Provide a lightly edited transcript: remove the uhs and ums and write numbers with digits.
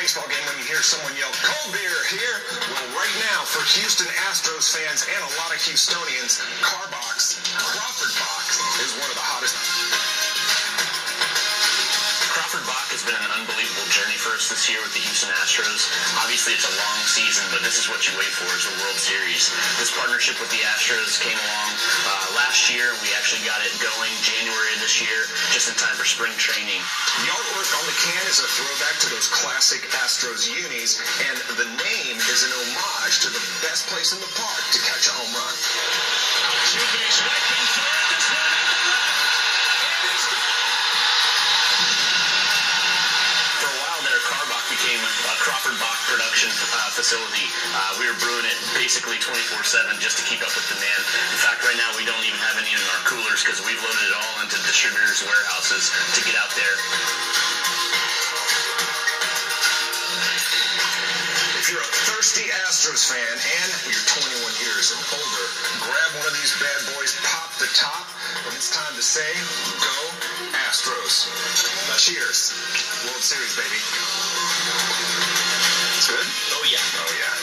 baseball game when you hear someone yell, "Cold beer here"? Well, right now, for Houston Astros fans and a lot of Houstonians, Crawford Box is one of the hottest. Crawford Bach has been an unbelievable journey for us this year with the Houston Astros. Obviously, it's a long season, but this is what you wait for, is a World Series. This partnership with the Astros came along last year. We actually got it going January of this year, just in time for spring training. The artwork on the can is a throwback to those classic Astros unis, and the name is an homage to the best place in the park to catch a home run. Two-base right and throw it. This one at the left. It is gone. For a while there, Carbach became a Crawford Bach production facility. We were brewing it basically 24/7 just to keep up with demand. In fact, right now we don't even have any in our coolers because we've loaded it all into distributors' warehouses to get out there. If you're a thirsty Astros fan and you're 21 years and older, grab one of these bad boys, pop the top, and it's time to say, go Astros. Cheers. World Series, baby. It's good? Oh, yeah. Oh, yeah.